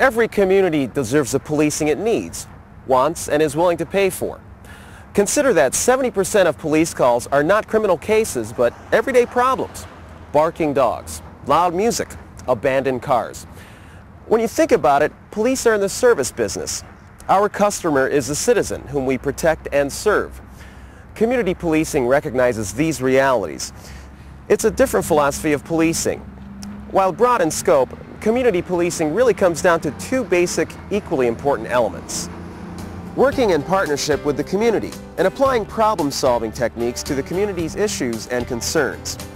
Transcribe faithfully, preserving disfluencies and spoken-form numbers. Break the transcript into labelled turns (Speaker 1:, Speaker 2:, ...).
Speaker 1: Every community deserves the policing it needs, wants, and is willing to pay for. Consider that seventy percent of police calls are not criminal cases, but everyday problems. Barking dogs, loud music, abandoned cars. When you think about it, police are in the service business. Our customer is the citizen whom we protect and serve. Community policing recognizes these realities. It's a different philosophy of policing. While broad in scope, community policing really comes down to two basic, equally important elements. Working in partnership with the community and applying problem-solving techniques to the community's issues and concerns.